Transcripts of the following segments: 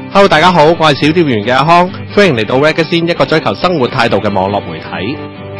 Hello， 大家好，我係小店員嘅阿康，歡迎嚟到 Regazine， 一個追求生活態度嘅網絡媒體。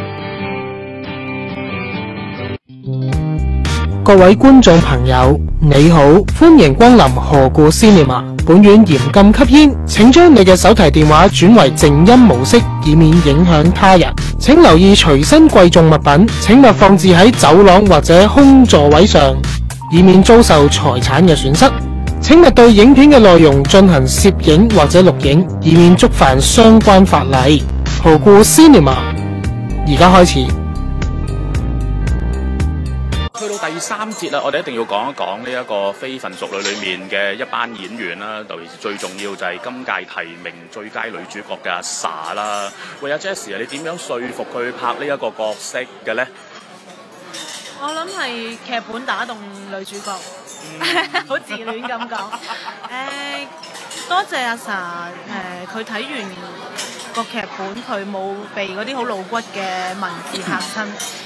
各位觀眾朋友，你好，歡迎光臨何故 Cinema。本院嚴禁吸煙，請將你嘅手提電話轉為靜音模式，以免影響他人。請留意隨身貴重物品，請勿放置喺走廊或者空座位上，以免遭受財產嘅損失。請勿對影片嘅內容進行攝影或者錄影，以免觸犯相關法例。何故 Cinema， 而家開始。 去到第三節啦，我哋一定要講一講呢一個《非分熟女》裏面嘅一班演員啦，尤其是最重要就係今屆提名最佳女主角嘅阿 Sa 啦。喂，阿 Jessie 啊，你點樣說服佢拍呢一個角色嘅咧？ 我諗係劇本打動女主角，好自戀咁講。多謝阿 Sa， 佢睇完個劇本，佢冇被嗰啲好露骨嘅文字嚇親。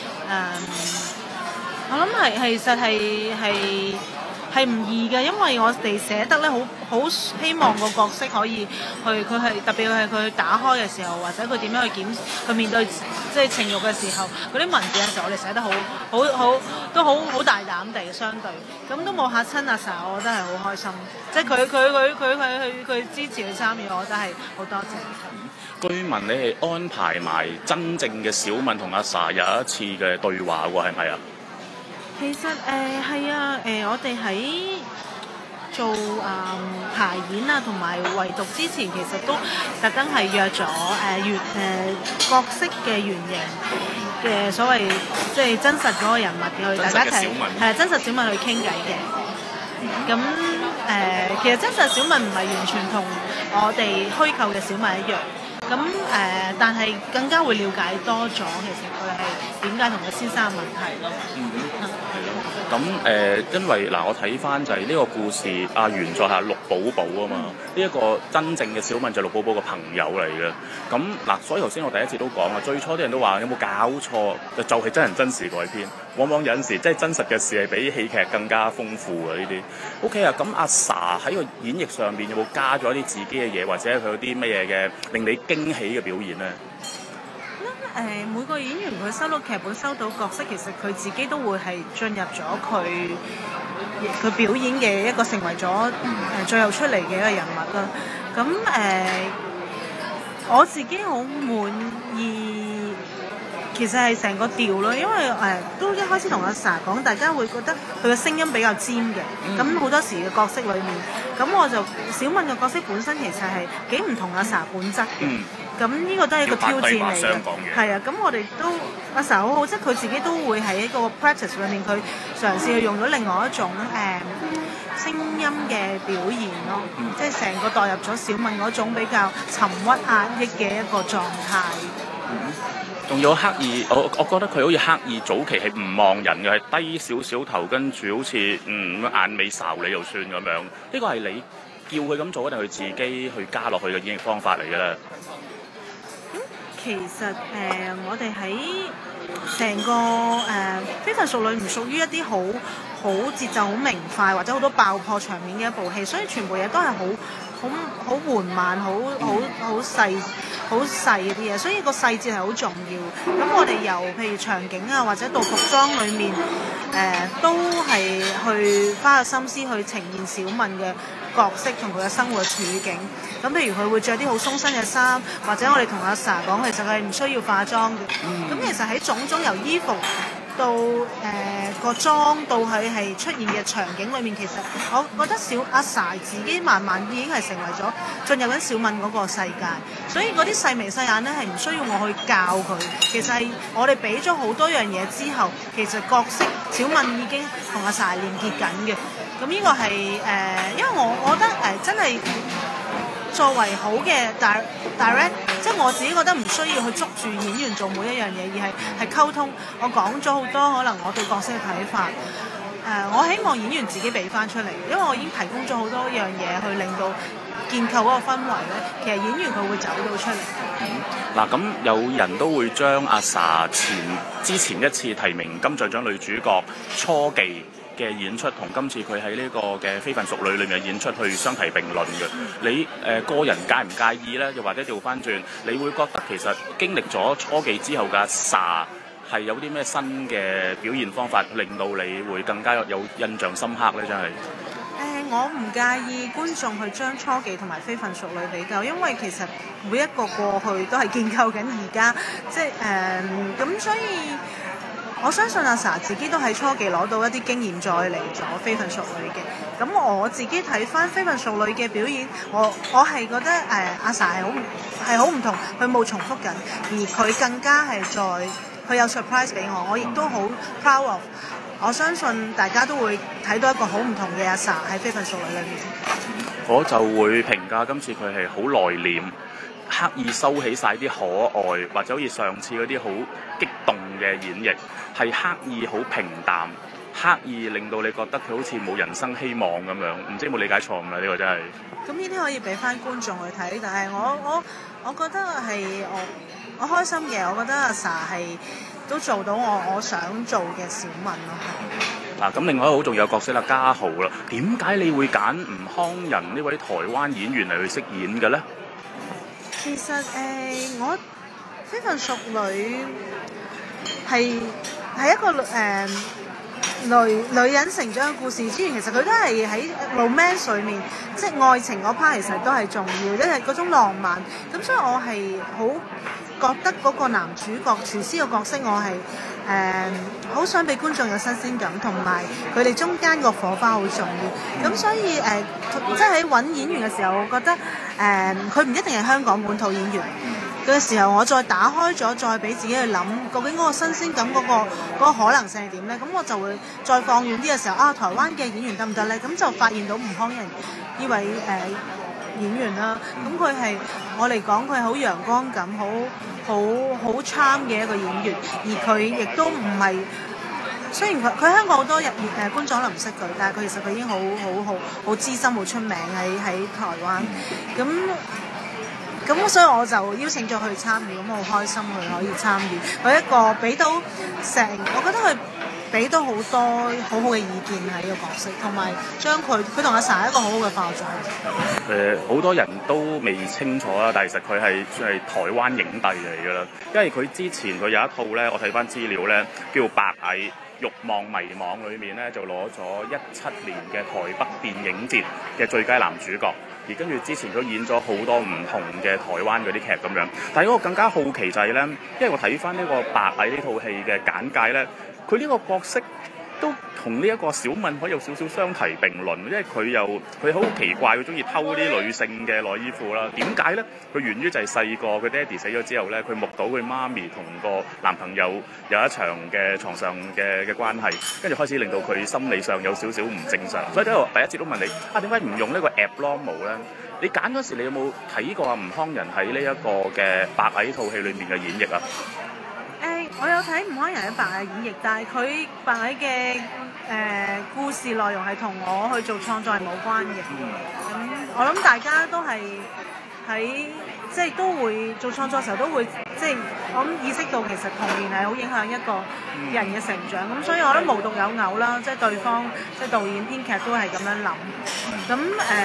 我諗其實係唔易嘅，因為我哋寫得咧好希望個角色可以佢係特別係佢打開嘅時候，或者佢點樣去面對即係情慾嘅時候，嗰啲文字嘅時候，我哋寫得都好大膽地相對，咁都冇嚇親阿 Sa， 我覺得係好開心。即係佢支持佢參與，我覺得係好多謝。 據聞你係安排埋真正嘅小敏同阿 Sa 有一次嘅對話喎，係咪啊？ 其實係啊，我哋喺做排演啊同埋圍讀之前，其實都特登係約咗角色嘅原型嘅所謂即係真實嗰個人物嘅，大家一齊係真實小敏去傾偈嘅。咁其實真實小敏唔係完全同我哋虛構嘅小敏一樣。咁但係更加會了解多咗，其實佢係點解同佢先生嘅問題咯。 咁因為嗱，我睇翻就係呢個故事，原作係陸寶寶啊嘛，呢一個真正嘅小敏就係陸寶寶嘅朋友嚟嘅。咁嗱，所以頭先我第一次都講啦，最初啲人都話有冇搞錯，就係真人真事改編，往往有陣時即係真實嘅事係比戲劇更加豐富嘅呢啲。OK 啊，咁阿 Sa 喺個演繹上邊有冇加咗一啲自己嘅嘢，或者佢有啲乜嘢嘅令你驚喜嘅表現咧？ 每個演員佢收到劇本、收到角色，其實佢自己都會係進入咗佢表演嘅一個成為咗最後出嚟嘅一個人物啦。咁我自己好滿意，其實係成個調咯，因為都一開始同阿 Sa 講，大家會覺得佢嘅聲音比較尖嘅。咁好多時嘅角色裏面，咁我就小敏嘅角色本身其實係幾唔同阿 Sa 本質嘅。咁呢個都係一個挑戰嚟嘅，係啊！咁我哋都阿 Sa 好好，即係佢自己都會喺一個 practice 裏面，佢嘗試去用咗另外一種聲音嘅表現咯，即係成個代入咗小敏嗰種比較沉鬱壓抑嘅一個狀態。 仲有刻意，我覺得佢好似刻意早期係唔望人嘅，係低少少頭，跟住好似眼尾睄你就算咁樣。呢個係你叫佢咁做，定係佢自己去加落去嘅演繹方法嚟嘅咧？ 其實我哋喺成個非分熟女唔屬於一啲好節奏好明快或者好多爆破場面嘅一部戲，所以全部嘢都係好緩慢、好細嗰啲嘢，所以個細節係好重要。咁我哋由譬如場景啊，或者到服裝裏面，都係去花個心思去呈現小敏嘅角色同佢嘅生活處境。咁譬如佢會着啲好鬆身嘅衫，或者我哋同阿 Sa 講，其實佢係唔需要化妝嘅。咁其實喺種種由衣服到個妝到佢係出現嘅場景裏面，其實我覺得阿 Sa 自己慢慢已經係成為咗進入緊小敏嗰個世界，所以嗰啲細眉細眼咧係唔需要我去教佢。其實係我哋俾咗好多樣嘢之後，其實角色小敏已經同阿 Sa 連結緊嘅。咁呢個係因為我覺得真係作為好嘅 direct， 即係我自己覺得唔需要去捉住演員做每一樣嘢，而係溝通。我講咗好多可能我對角色嘅睇法，我希望演員自己俾翻出嚟，因為我已經提供咗好多樣嘢去令到建構嗰個氛圍咧。其實演員佢會走到出嚟。 嗱，咁有人都會將阿 Sa 之前一次提名金像獎女主角初期嘅演出同今次佢喺呢個嘅非分熟女裏面嘅演出去相提並論嘅。你個人介唔介意呢？又或者調翻轉，你會覺得其實經歷咗初記之後嘅阿 Sa 係有啲咩新嘅表現方法，令到你會更加有印象深刻呢？真係。 我唔介意觀眾去將初記同埋非分熟女比較，因為其實每一個過去都係建構緊而家，即係咁，所以我相信阿 Sa 自己都喺初記攞到一啲經驗，再嚟咗非分熟女嘅。咁我自己睇翻非分熟女嘅表演，我係覺得阿 Sa 係好唔同，佢冇重複緊，而佢更加係佢有 surprise 俾我亦都好 proud of。我相信大家都會睇到一個好唔同嘅阿 Sa 喺非分熟女裏面。 我就會評價今次佢係好內斂，刻意收起晒啲可愛，或者好似上次嗰啲好激動嘅演繹，係刻意好平淡，刻意令到你覺得佢好似冇人生希望咁樣。唔知有冇理解錯誤啊？呢個真係。 咁呢啲可以俾翻觀眾去睇，但係我覺得係我開心嘅，我覺得阿 Sa 係都做到我想做嘅小敏咯。 嗱，咁另外一個好重要嘅角色啦，家豪啦，點解你會揀吳慷仁呢位台灣演員嚟去飾演嘅咧？ 其實我非分熟女係一個女人成長嘅故事之餘，其實佢都係喺 romance 裏面，即係愛情嗰 part 其實都係重要，因為嗰種浪漫。咁所以我係好覺得嗰個男主角廚師嘅角色，我係好想俾觀眾有新鮮感，同埋佢哋中間個火花好重要。咁所以即係喺揾演員嘅時候，我覺得佢唔一定係香港本土演員嘅時候，我再打開咗，再俾自己去諗，究竟嗰個新鮮感嗰個可能性係點呢？咁我就會再放遠啲嘅時候，台灣嘅演員得唔得呢？咁就發現到吳慷仁呢位演員啦。咁佢係我嚟講，佢係好陽光感、好 charm 嘅一個演員，而佢亦都唔係。雖然佢香港好多觀眾可能唔識佢，但係佢其實佢已經好資深、好出名喺台灣。咁所以我就邀請咗佢參與，咁我好開心佢可以參與。佢一個俾到我覺得佢俾到好多好好嘅意見喺呢個角色，同埋將佢同阿 Sa 一個好好嘅化妝。 好多人都未清楚啦，但係其實佢係算係台灣影帝嚟㗎啦。因為佢之前佢有一套咧，我睇翻資料咧，叫《白蟻慾望迷惘》裏面咧，就攞咗17年嘅台北電影節嘅最佳男主角。而跟住之前佢演咗好多唔同嘅台灣嗰啲劇咁樣。但係我更加好奇就係咧，因為我睇翻呢個《白蟻》呢套戲嘅簡介咧，佢呢個角色都同呢一個小敏可以有少少相提並論，因為佢好奇怪，佢中意偷啲女性嘅內衣褲啦。點解咧？佢源於就係細個佢爹哋死咗之後咧，佢目睹佢媽咪同個男朋友有一場嘅床上嘅關係，跟住開始令到佢心理上有少少唔正常。所以喺度第一節都問你點解唔用呢個 abnormal 咧？你揀嗰時你有冇睇過吳慷仁喺呢一個嘅白蟻套戲裏面嘅演繹啊？ 我有睇吳慷仁喺白蟻演繹，但係佢白蟻嘅故事內容係同我去做創作係冇關嘅。我諗大家都係喺即係都會做創作嘅時候都會即係我諗意識到其實童年係好影響一個人嘅成長。咁所以我覺得無獨有偶啦，即係對方即係導演編劇都係咁樣諗。咁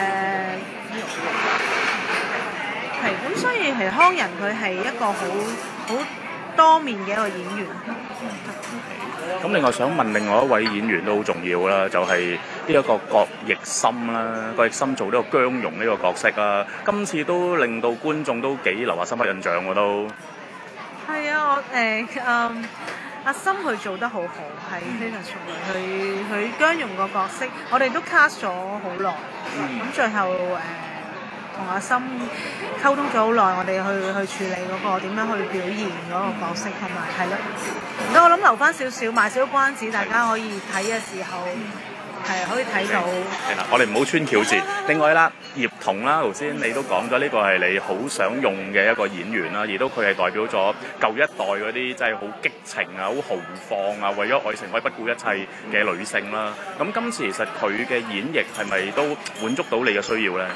咁所以其實慷仁佢係一個好多面嘅一個演員。 咁另外想問另外一位演員都好重要啦，就係呢一個郭奕森啦。郭奕森做呢個姜蓉呢個角色啦，今次都令到觀眾都幾留下深刻印象喎都。係啊，阿森佢做得好好，係非常出色。佢姜蓉個角色，我哋都 cast 咗好耐。咁最後同阿森溝通咗好耐，我哋去處理嗰個點樣去表現嗰個角色，同埋係咯。咁我諗留翻少少賣少關子，大家可以睇嘅時候係可以睇到。係啦，我哋唔好穿橋字。另外啦，葉童啦，頭先你都講咗呢個係你好想用嘅一個演員啦，亦都佢係代表咗舊一代嗰啲真係好激情啊、好豪放啊、為咗愛情可以不顧一切嘅女性啦。咁今次其實佢嘅演繹係咪都滿足到你嘅需要咧？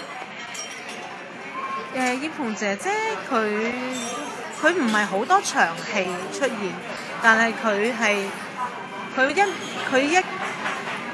葉童姐姐佢唔係好多場戲出現，但係佢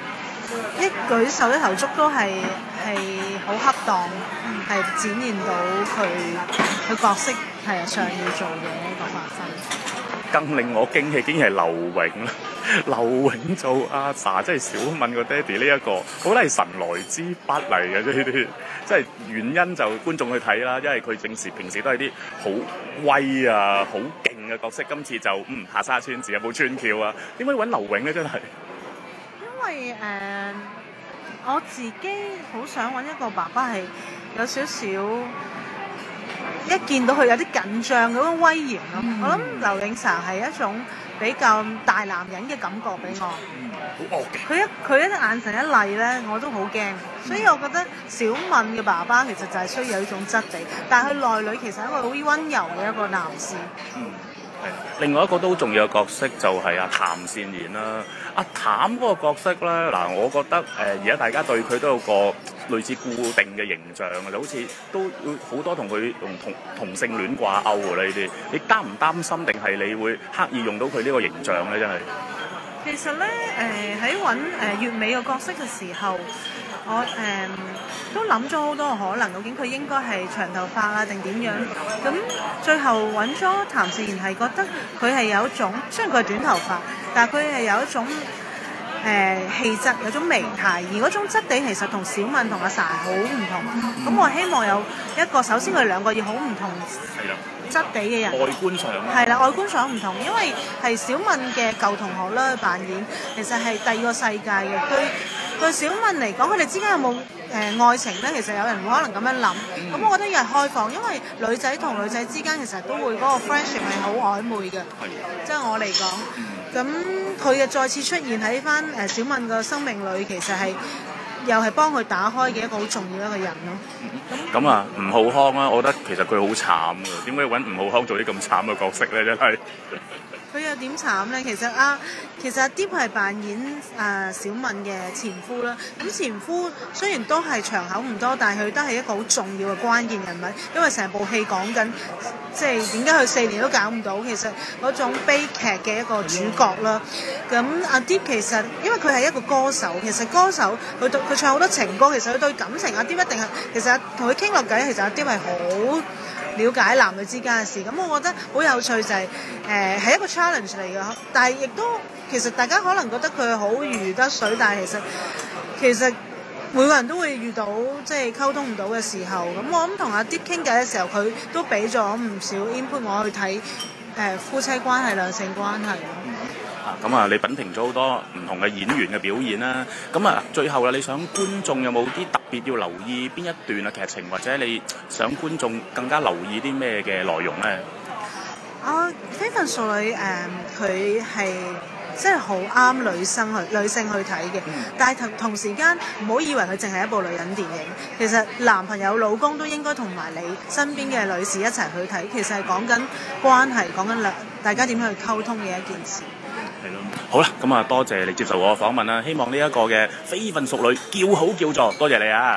一舉手一投足都係好恰當，係展現到佢角色係上要做嘅一個發揮。 更令我驚喜，竟然係劉永啦！劉永做阿 sa， 即係小敏個爹哋呢一個，好係神來之筆嚟嘅呢啲，即係原因就觀眾去睇啦，因為佢平時都係啲好威啊、好勁嘅角色，今次就下沙村子有冇穿橋啊？點解揾劉永咧？真係因為我自己好想揾一個爸爸係有少少。一見到佢有啲緊張嗰種威嚴咯，我諗劉永成係一種比較大男人嘅感覺俾我。 好惡嘅。 佢一眼神一厲咧，我都好驚。所以我覺得小敏嘅爸爸其實就係需要有呢種質地，但係佢內裏其實係一個好溫柔嘅一個男士。 另外一個都好重要嘅角色就係阿譚善言啦。阿譚嗰個角色咧，嗱，我覺得而家大家對佢都有個類似固定嘅形象嘅，就好似都好多同佢同性戀掛鈎㗎啦呢啲。你擔唔擔心定係你會刻意用到佢呢個形象咧？真係。 其實咧，喺揾月美嘅角色嘅時候，我都諗咗好多可能，究竟佢應該係長頭髮啊定點樣？咁最後揾咗譚善言係覺得佢係有一種，雖然佢係短頭髮，但係佢係有一種氣質，有種媚態，而嗰種質地其實同小敏同阿 sa 好唔同。咁我希望有一個，首先佢哋兩個要好唔同質地嘅人， 外觀上係啦，外觀上唔同，因為係小敏嘅舊同學啦扮演，其實係第二個世界嘅。對小敏嚟講，佢哋之間有冇愛情咧？其實有人會可能咁樣諗。咁我覺得要係開放，因為女仔同女仔之間其實都會嗰個 friendship 係好曖昧嘅。即係我嚟講，咁佢嘅再次出現喺翻小敏嘅生命裏，其實係又係幫佢打開嘅一個好重要一個人咯。 咁啊，吳浩康啊，我覺得其實佢好慘㗎。點解揾吳浩康做啲咁慘嘅角色咧？真係。 佢又點慘咧？其實阿 Deep 係扮演小敏嘅前夫啦。咁前夫雖然都係場口唔多，但係佢都係一個好重要嘅關鍵人物，因為成部戲講緊即係點解佢4年都搞唔到，其實嗰種悲劇嘅一個主角啦。咁阿 Deep 其實因為佢係一個歌手，其實歌手佢唱好多情歌，其實佢對感情阿 Deep 一定係其實同佢傾落偈，其實阿 Deep 係好了解男女之間嘅事。咁我覺得好有趣就係係一個 challenge 嚟嘅，但係亦都其實大家可能覺得佢好如魚得水，但係其實每個人都會遇到即係溝通唔到嘅時候。咁我諗同阿 Deep 傾偈嘅時候，佢都俾咗唔少 input 我去睇夫妻關係、兩性關係。 咁啊，你品評咗好多唔同嘅演員嘅表現啦。咁啊，最後啦，你想觀眾有冇啲特別要留意邊一段嘅劇情，或者你想觀眾更加留意啲咩嘅內容咧？ 非分淑女佢係真係好啱女性去睇嘅，但係同時間唔好以為佢淨係一部女人電影。其實男朋友、老公都應該同埋你身邊嘅女士一齊去睇。其實係講緊關係，講緊大家點樣去溝通嘅一件事。 係咯，好啦，咁啊，多謝你接受我嘅訪問啦。希望呢一個嘅非分淑女叫好叫座，多謝你啊！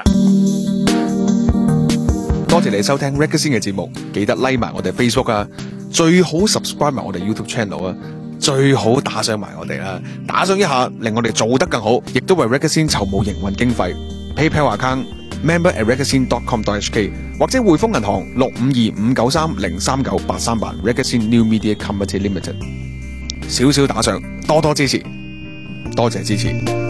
多謝你收聽 Reggae 嘅節目，記得 like 埋我哋 Facebook 啊，最好 subscribe 埋我哋 YouTube channel 啊，最好打賞埋我哋啦，打賞一下令我哋做得更好，亦都為 Reggae 籌募營運經費。PayPal account member@reggae.com.hk 或者匯豐銀行652-593-039-838 Reggae New Media Company Limited。少少打賞，多多支持，多謝支持。